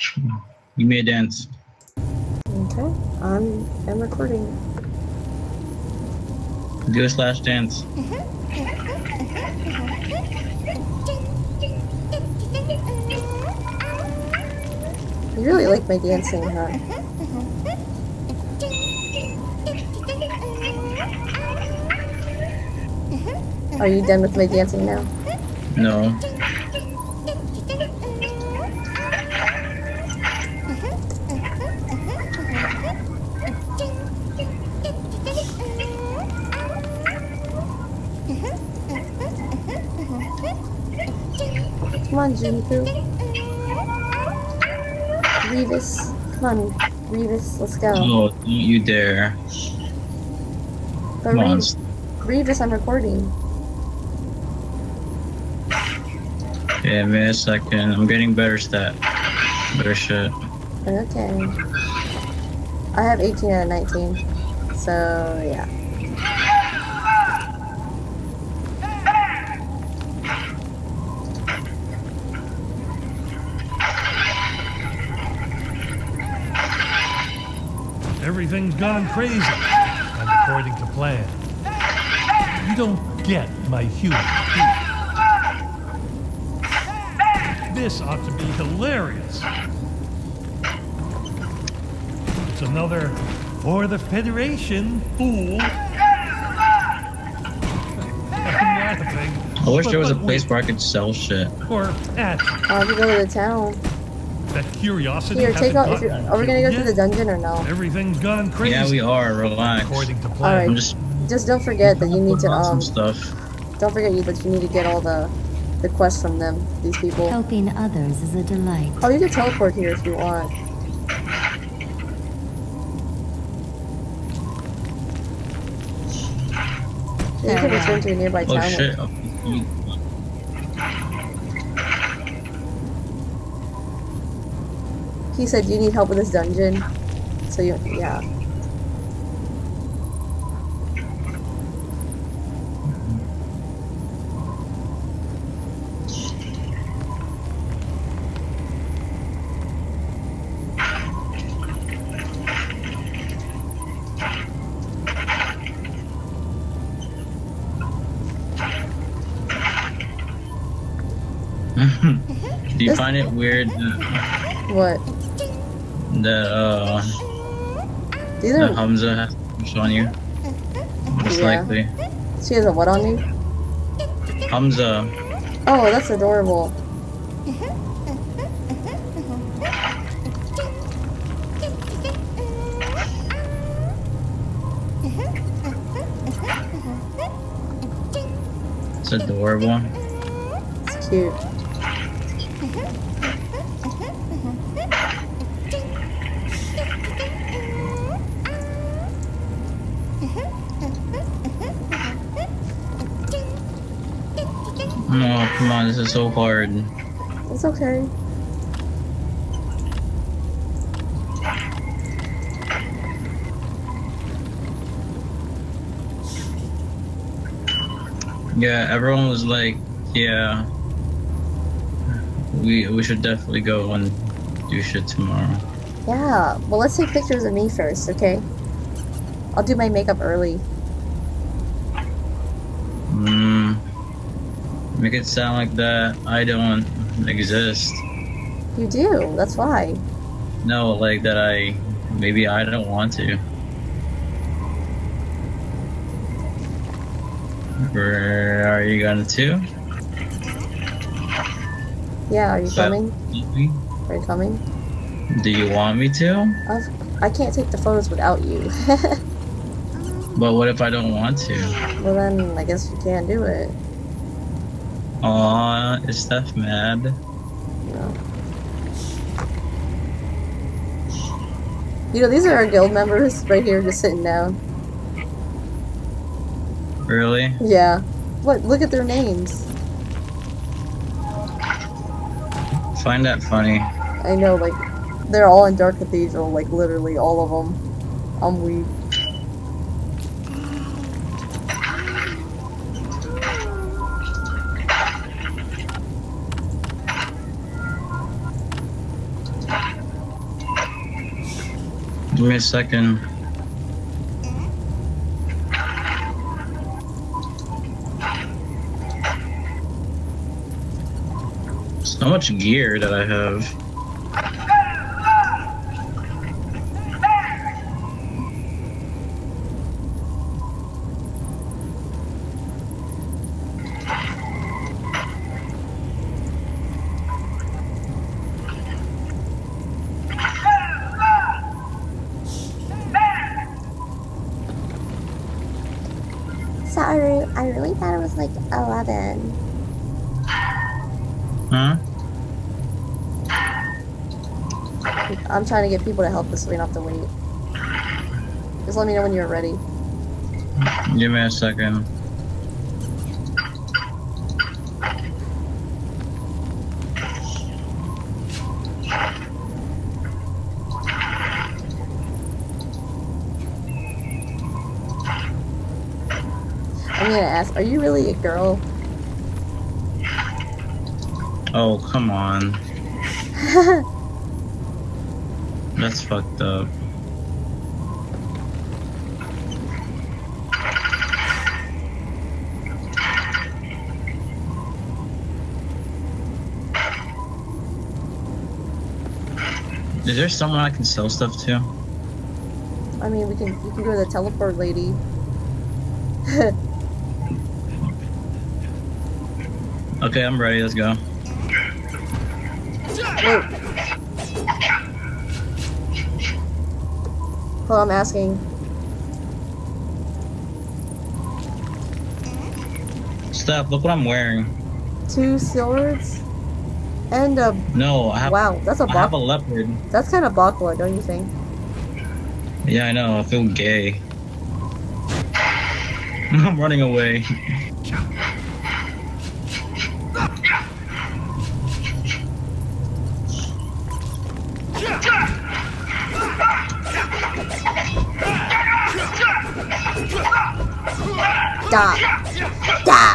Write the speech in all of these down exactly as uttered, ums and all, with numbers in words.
You may dance. Okay, I'm, I'm recording. Do a slash dance. You really like my dancing, huh? Are you done with my dancing now? No. Come on, Junpoo. Revis, come on, Revis, let's go. Oh, don't you dare. But Come on. Revis, I'm recording. Yeah, man, a second. I'm getting better stat. Better shit. Okay. I have eighteen out of nineteen. So, yeah. Everything's gone crazy, and according to plan. You don't get my humor, do you? This ought to be hilarious. It's another for the Federation, fool. I'm laughing. I wish but, there was a but place wait. where I could sell shit. Or at I'll have to go to the town. that curiosity. Here, take out. hasn't If gotten you're, are we gonna go yet. through the dungeon or no? Everything's gone crazy. Yeah, we are. Relax. According to All plan. right. I'm just Just don't forget that you need to on um. some stuff. Don't forget you that you need to get all the the quests from them. These people. Helping others is a delight. Oh, you can teleport here if you want. Yeah, you can return to a nearby Oh town. shit. Oh, you- He said, "Do you need help with this dungeon?" So you, yeah. Do you find it weird that, What? that uh These that are. Hamza has push on you? Most Yeah. likely. She has a what on you? Hamza. Oh, that's adorable. It's adorable. It's cute. Oh, come on, this is so hard. It's okay. Yeah, everyone was like, yeah, we we should definitely go and do shit tomorrow. Yeah. Well, let's take pictures of me first, okay? I'll do my makeup early. Mm, make it sound like that I don't exist. You do. That's why. No, like that I maybe I don't want to. Or are you going to? Yeah. Are you That- coming? Are you coming? Do you want me to? I've, I can't take the photos without you. But what if I don't want to? Well, then I guess you can't do it. Aw, is Steph mad? No. You know, these are our guild members right here just sitting down. Really? Yeah. What? Look at their names. Find that funny. I know, like, they're all in Dark Cathedral, like, literally all of them. I'm weak. Give me a second. So much gear that I have. Sorry, I really thought it was like eleven. Huh? I'm trying to get people to help us so we don't have to wait. Just let me know when you're ready. Give me a second. I'm gonna ask, are you really a girl? Oh, come on. That's fucked up. Is there someone I can sell stuff to? I mean, we can. You can go to the teleport lady. Okay, I'm ready. Let's go. Wait. Hold on, I'm asking. Steph, look what I'm wearing. Two swords and a. No, I have. Wow, that's a I have a bak. leopard. That's kind of backward, don't you think? Yeah, I know. I feel gay. I'm running away. Stop! Stop!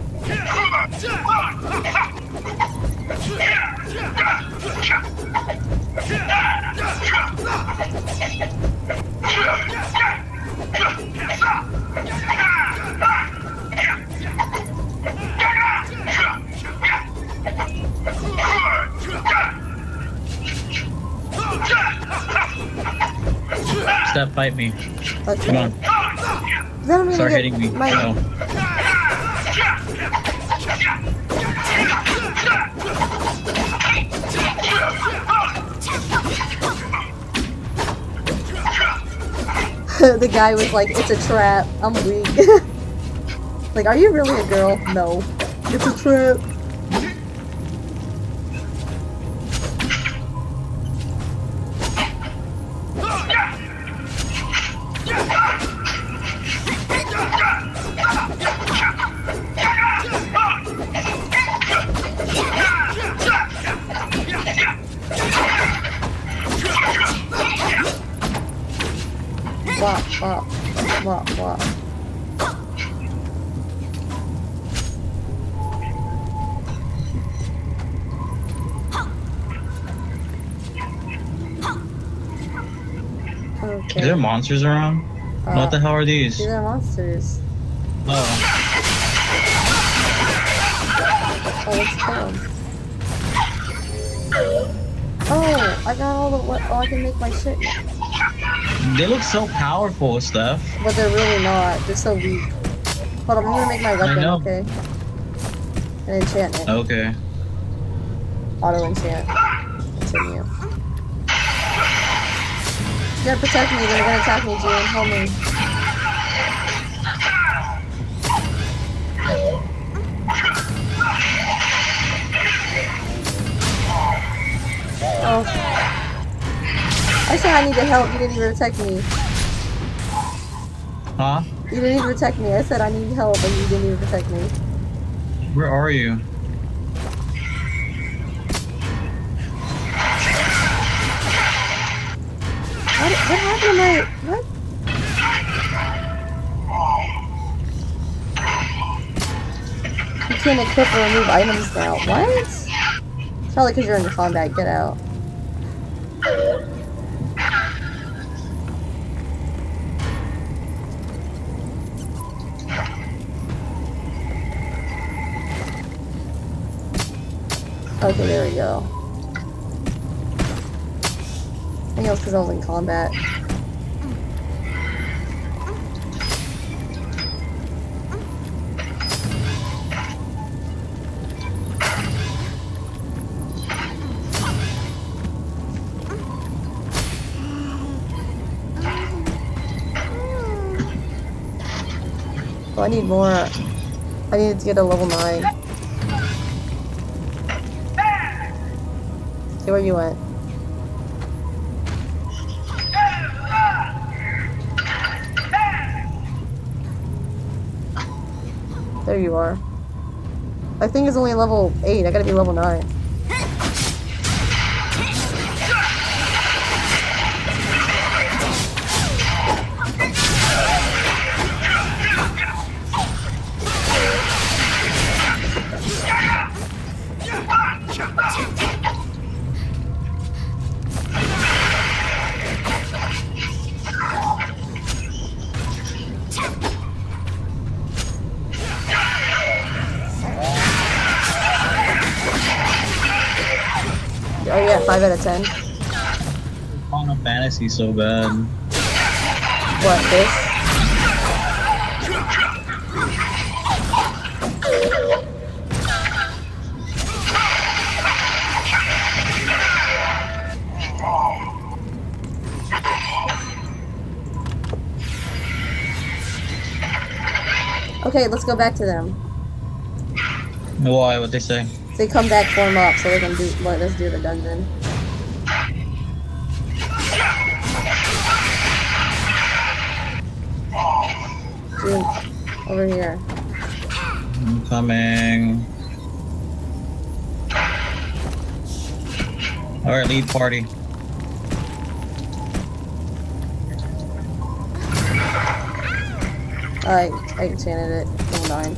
Steph, fight me. Okay. Come on. Then I'm gonna Start get hitting me. my- No. The guy was like, it's a trap. I'm weak. Like, are you really a girl? No. It's a trap. Wop, wop, wop, wop. Okay. Is there monsters around? Uh, what the hell are these? These are monsters. Oh. Oh, let's kill them. Oh, I got all the what? Oh, I can make my shit. They look so powerful, Steph. But they're really not. They're so weak. Hold on, I'm gonna make my weapon, know. okay? And enchant it. Okay. Auto enchant. Continue. You gotta protect me, they're gonna attack me, June. Help me. Oh. I said I need to help, you didn't even protect me. Huh? You didn't even protect me. I said I need help, and you didn't even protect me. Where are you? What, what happened to my... What? You can't equip or remove items now. What? It's probably because you're in combat. Get out. Okay, there we go. I think it was because I was in combat. Oh, I need more. I needed to get a level nine. Okay, where you went? There you are. I think it's only level eight. I gotta be level nine. Oh yeah, five out of ten. Final Fantasy so bad. What, this? Okay, let's go back to them. Why? What they say? They come back, form up, so they can do. Let us do the dungeon. Dude, over here. I'm coming. Alright, lead party. I I enchanted it. Level nine.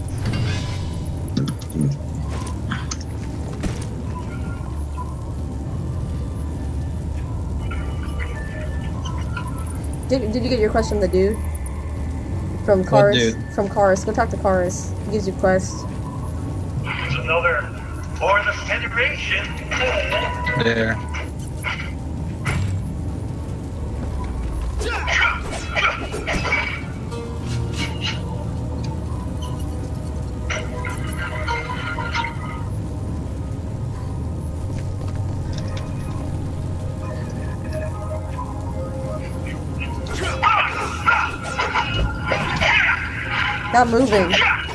Did, did you get your quest from the dude? From Karis? dude? From Karis. Go talk to Karis. He gives you quests. Here's another for the Federation. There. Not moving.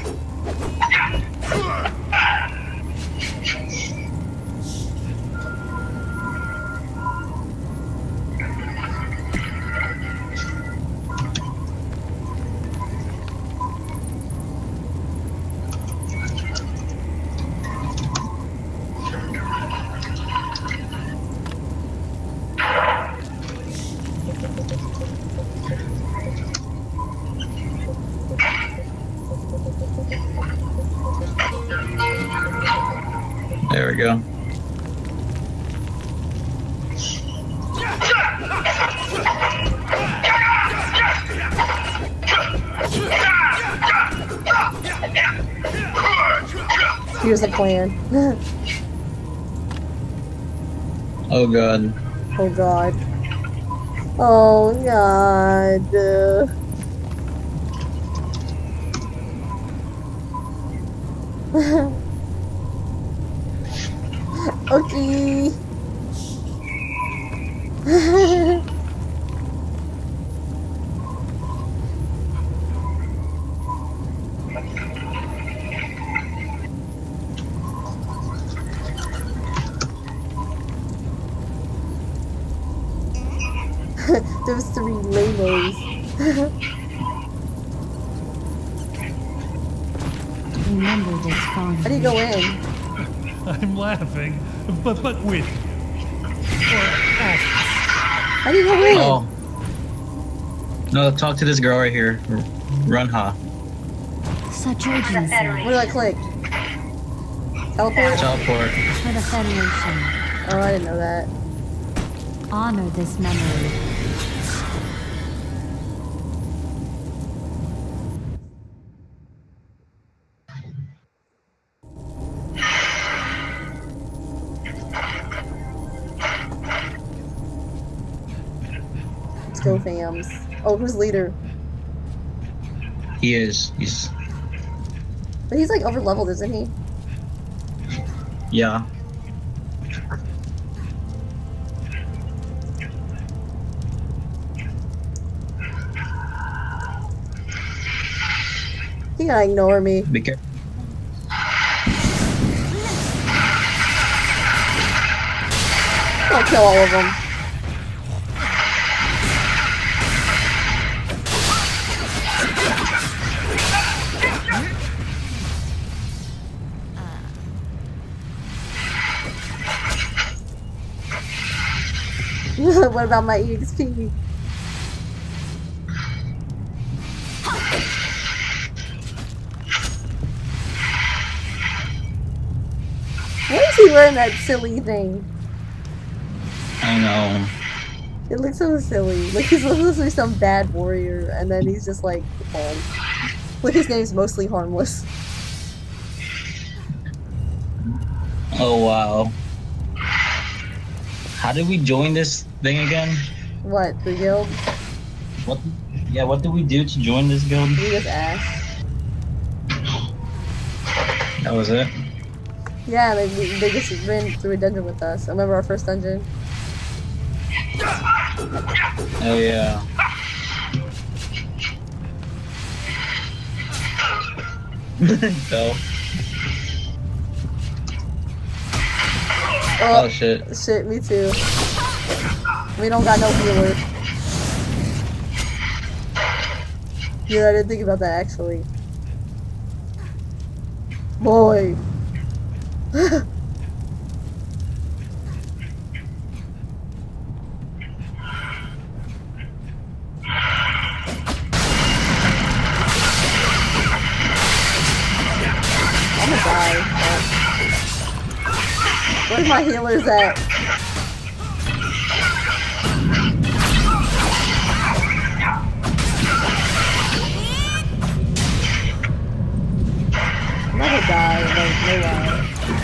There we go. Here's the plan. Oh god. Oh god. Oh god. Okay. Those three lamos. Remember this fond. How do you go in? I'm laughing, but but with you. Or at How do you go in? Oh. No, talk to this girl right here. Runha. Such urgency What do I click? Teleport? Teleport. for the Federation. Oh, I didn't know that. Honor this memory. Let's go, fams. Oh, who's leader? He is. He's. But he's like over leveled, isn't he? Yeah. He gonna ignore me. Be careful. I'll kill all of them. What about my E X P? Why is he wearing that silly thing? I know. It looks so silly. Like he's supposed to be some bad warrior, and then he's just like calm. Like his name's mostly harmless. Oh wow. How did we join this thing again? What, the guild? What? Yeah, what did we do to join this guild? We just asked. That was it? Yeah, they, they just ran through a dungeon with us. Remember our first dungeon? Oh yeah. So. Oh, Oh shit. Shit, me too. We don't got no healer. Yeah, I didn't think about that actually. Boy. I'm gonna die. Where's my healers at? I'm not gonna die, like, no way.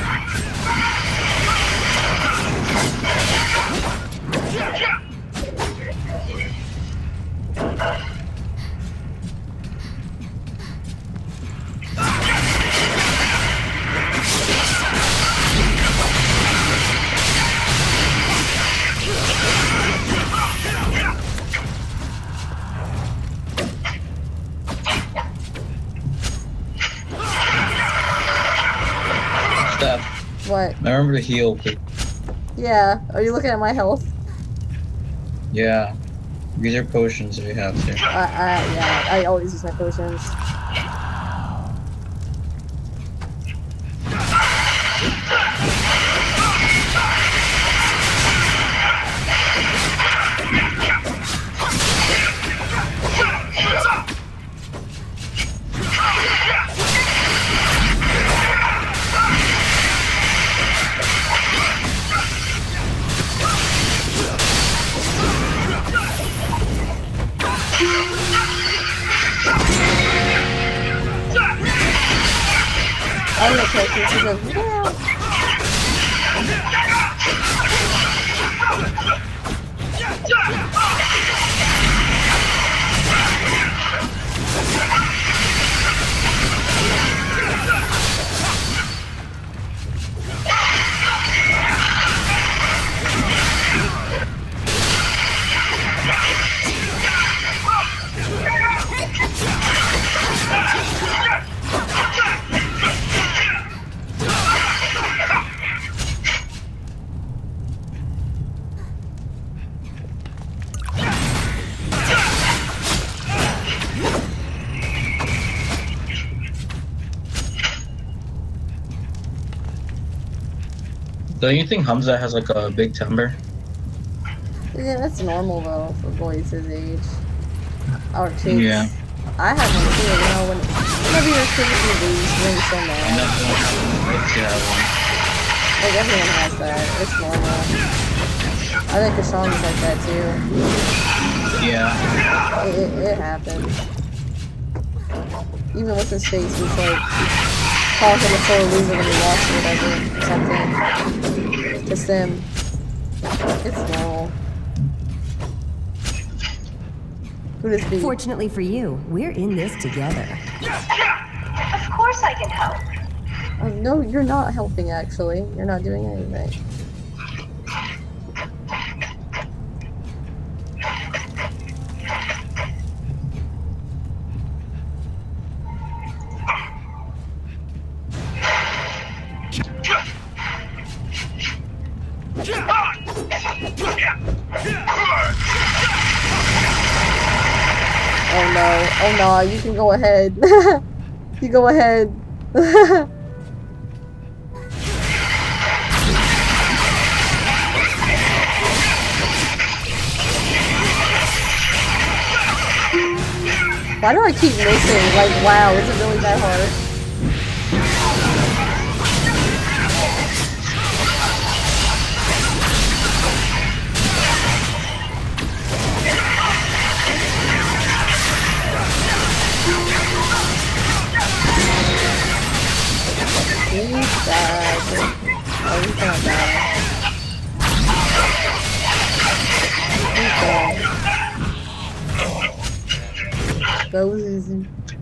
Steph, What? remember to heal, please. Yeah. Are you looking at my health? Yeah. Use your potions if you have to. I, I, yeah, I always use my potions. I'm gonna kill you. She goes, yeah. Don't you think Hamza has like a big temper? Yeah, that's normal though for boys his age. Our kids. Yeah. I have one too, you know, when, whenever you're a kid with your babies, you're so I mad. know someone has one. Like everyone has that. It's normal. I think Kashawn is like that too. Yeah. It, it, it happens. Even with his face, he's like calling him a sore loser when he lost or whatever, or something. To Sim. It's normal. Who does be? Fortunately for you, we're in this together. Of course I can help. Oh, no, you're not helping, actually. You're not doing anything. Oh no, oh no, you can go ahead. You go ahead. Why do I keep missing? Like, wow, is it really that hard? He's bad. Oh, he's gonna die. He's dead. That was easy.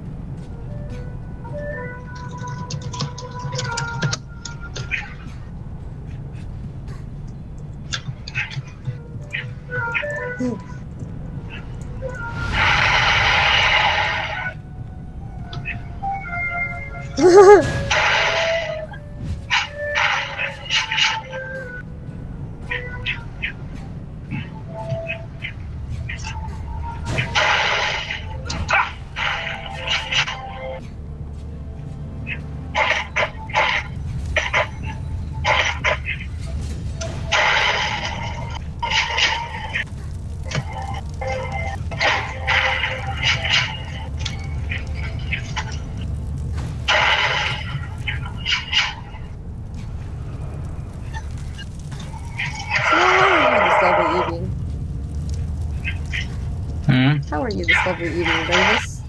How are you this level eating, Davis?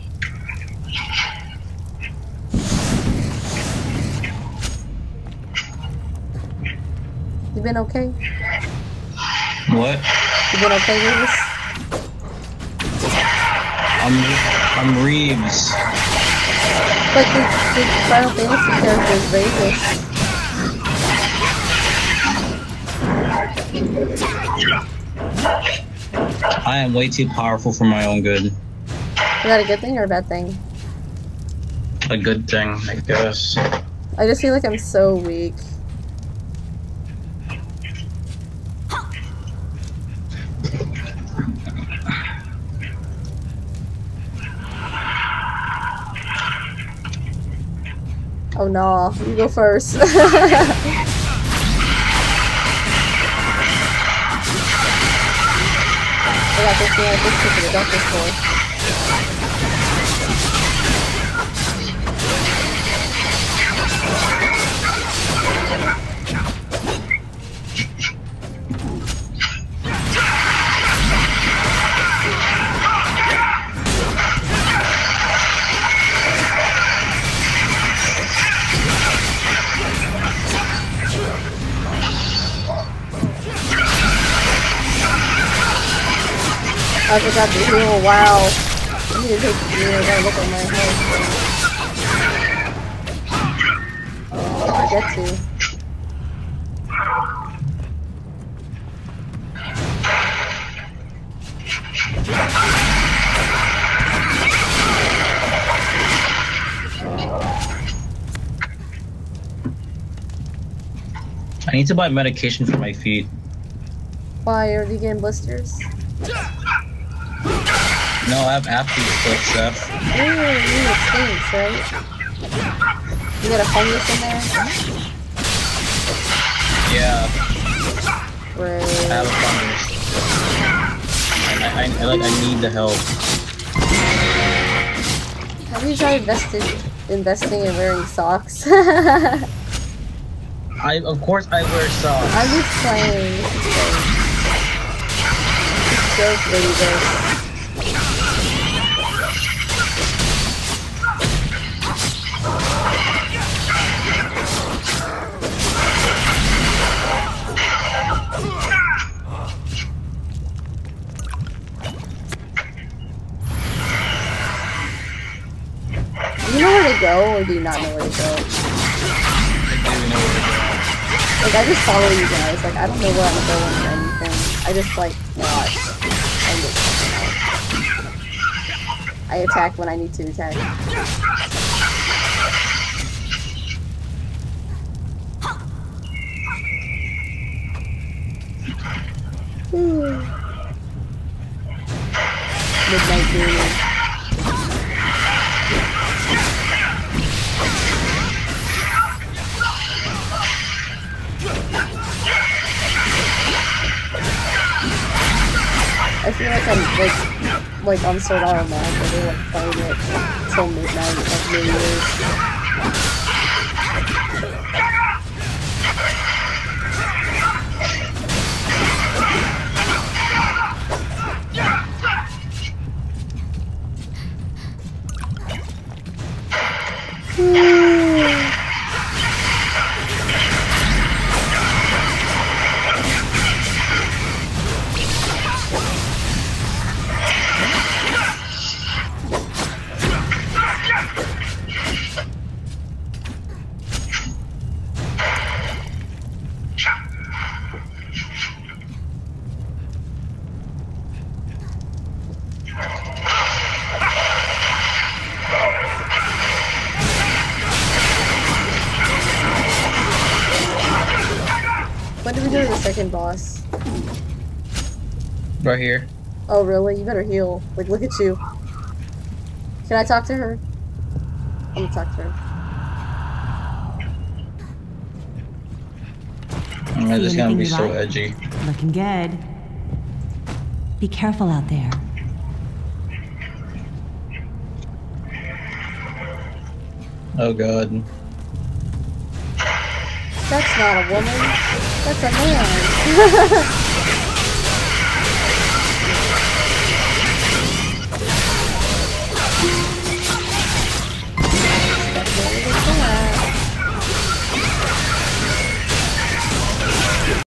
You been okay? What? You been okay, Davis? I'm I'm Reeves. But the, the Final Fantasy character is Vegas. I am way too powerful for my own good. Is that a good thing or a bad thing? A good thing, I guess. I just feel like I'm so weak. Oh no, you go first. I got this thing, I just took to the doctor's floor. I forgot to heal. Wow. I need to take the heal. I gotta look at my health. I forget to. I need to buy medication for my feet. Why are you getting blisters? No, I have athlete foot stuff. Oh, you it stinks, right? You got a fungus in there? Yeah, Right. I have a fungus. I, I, I, like, I need the help. Have you tried invested, investing in wearing socks? I, of course I wear socks. I'm just playing. It's so pretty, guys. go, or do you not know where to go? I do know where to go. Like, I just follow you guys. Like, I don't know where I'm going or anything. I just, like, watch. And just, I attack when I need to attack. Midnight gaming. I feel like I'm like like on Sword Art Online where they're like playing it till midnight like New Year's. When do we go to the second boss? Right here. Oh really? You better heal. Like, look at you. Can I talk to her? I'm gonna talk to her. Oh, this is gonna be anything so you like? edgy. Looking good. Be careful out there. Oh god. That's not a woman. That's a man.